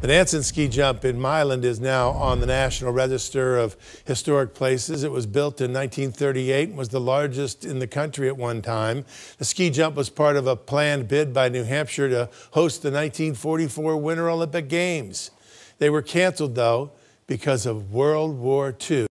The Nansen Ski Jump in Milan is now on the National Register of Historic Places. It was built in 1938 and was the largest in the country at one time. The ski jump was part of a planned bid by New Hampshire to host the 1944 Winter Olympic Games. They were canceled, though, because of World War II.